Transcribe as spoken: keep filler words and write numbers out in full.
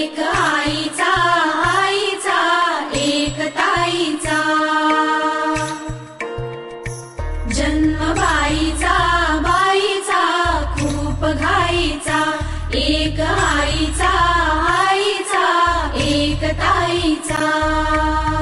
एक आईचा आईचा एक ताईचा जन्म बाईचा बाईचा खूप घाईचा एक आईचा आईचा एक ताईचा।